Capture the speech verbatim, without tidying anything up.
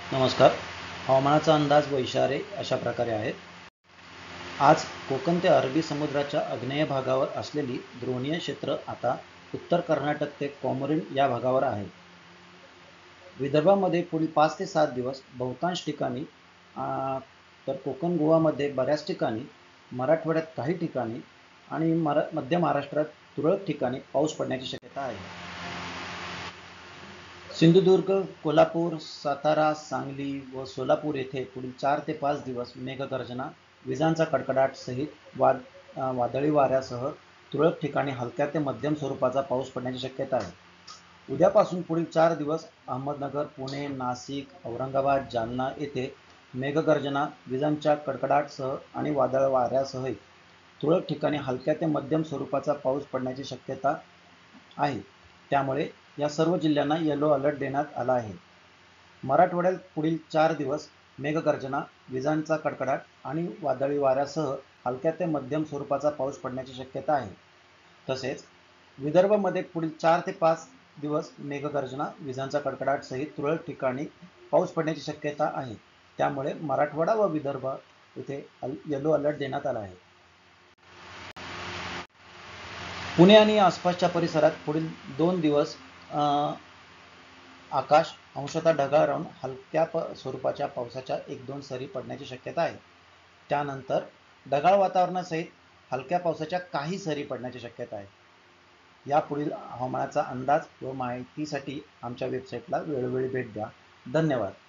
नमस्कार. हवामानाचा अंदाज व इशारे अशा प्रकारे आहेत. आज कोकण ते अरबी समुद्राच्या आग्नेय भागावर असलेली द्रोणीय क्षेत्र आता उत्तर कर्नाटक ते कोमरिन या भागावर आहे. विदर्भामध्ये पुढील पाच ते सात दिवस बहुतांश ठिकाणी, तर कोकण गोवामध्ये बऱ्याच ठिकाणी, मराठवाड्यात काही ठिकाणी आणि मध्य महाराष्ट्रात तुरळक ठिकाणी पाऊस पडण्याची शक्यता आहे. सिंधुदुर्ग, कोल्हापूर, सातारा, सांगली व सोलापूर येथे पुढील चार ते पाच दिवस मेघगर्जना, विजांचा कडकडाट सहित वाद वादळी वाऱ्यासह तुरळक ठिकाणी हलक्या ते मध्यम स्वरूपाचा पाऊस पडण्याची शक्यता आहे. उद्यापासून पुढील चार दिवस अहमदनगर, पुणे, नाशिक, औरंगाबाद, जालना येथे मेघगर्जना, विजांच्या कडकडाटसह आणि वादळ वाऱ्यासह तुरळक ठिकाणी हलक्या ते मध्यम स्वरूपाचा पाऊस पडण्याची शक्यता आहे. त्यामुळे या सर्व जिल्ह्यांना येलो अलर्ट देण्यात आला आहे. मराठवाड्यात पुढील चार दिवस मेघगर्जना, विजांचा कडकडाट आणि वादळी वाऱ्यासह हलक्या ते मध्यम स्वरूपाचा पाऊस पडण्याची शक्यता आहे. तसेच विदर्भामध्ये पुढील चार ते पाच दिवस मेघगर्जना, विजांचा कडकडाट सहित तुरळक ठिकाणी पाऊस पडण्याची शक्यता आहे. त्यामुळे मराठवाडा व विदर्भ येथे येलो अलर्ट देण्यात आला आहे. पुणे आणि आसपासच्या परिसरात पुढील दोन दिवस आकाश अंशतः ढगाळ राहून हलक्या स्वरूपाच्या पावसाच्या एक दोन सरी पडण्याची शक्यता आहे. त्यानंतर ढगाळ वातावरणासहित हलक्या पावसाच्या काही सरी पडण्याची शक्यता आहे. यापुढील हवामानाचा अंदाज व माहितीसाठी आमच्या वेबसाईटला वेळोवेळी भेट द्या. धन्यवाद.